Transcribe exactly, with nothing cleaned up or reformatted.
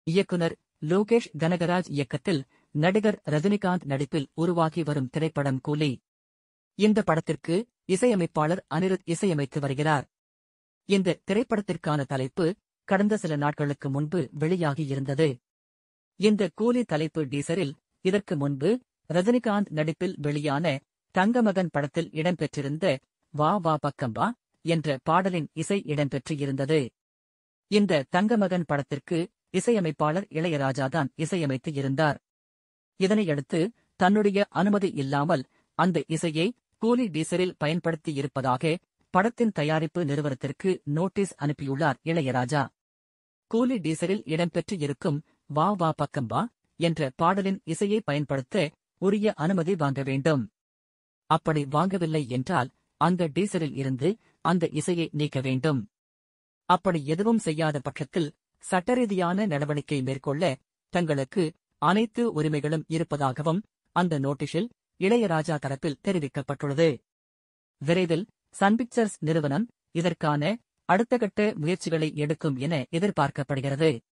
இயக்குனர் லோகேஷ் கனகராஜ் இயக்கத்தில் நடிகர் ரஜினிகாந்த் நடிப்பில் உருவாகி வரும் திரைப்படம் கூலி. இந்த படத்திற்கு இசையமைப்பாளர் அனிருத் இசையமைத்து வருகிறார். இந்த திரைப்படத்திற்கான தலைப்பு கடந்த சில நாட்களுக்கு முன்பு வெளியாகியிருந்தது. இந்த கூலி தலைப்பு டீசரில் இதற்கு முன்பு ரஜினிகாந்த் நடிப்பில் வெளியான தங்கமகன் படத்தில் இடம்பெற்றிருந்த வா வா பக்கம் வா என்ற பாடலின் இசை இடம்பெற்றிருந்தது. இந்த தங்கமகன் படத்திற்கு இசையமைப்பாளர் இளையராஜாதான் இசையமைத்து இருந்தார். இதனையடுத்து தன்னுடைய அனுமதி இல்லாமல் அந்த இசையை கூலி டீசரில் பயன்படுத்தியிருப்பதாக படத்தின் தயாரிப்பு நிறுவனத்திற்கு நோட்டீஸ் அனுப்பியுள்ளார் இளையராஜா. கூலி டீசரில் இடம்பெற்று இருக்கும் வா வா பக்கம் வா என்ற பாடலின் இசையை பயன்படுத்த உரிய அனுமதி வாங்க வேண்டும். அப்படி வாங்கவில்லை என்றால் அந்த டீசரில் இருந்து அந்த இசையை நீக்க வேண்டும். அப்படி எதுவும் செய்யாத பட்சத்தில் சட்டரீதியான நடவடிக்கை மேற்கொள்ள தங்களுக்கு அனைத்து உரிமைகளும் இருப்பதாகவும் அந்த நோட்டீஸில் இளையராஜா தரப்பில் தெரிவிக்கப்பட்டுள்ளது. விரைவில் சன் பிக்சர்ஸ் நிறுவனம் இதற்கான அடுத்த கட்ட முயற்சிகளை எடுக்கும் என எதிர்பார்க்கப்படுகிறது.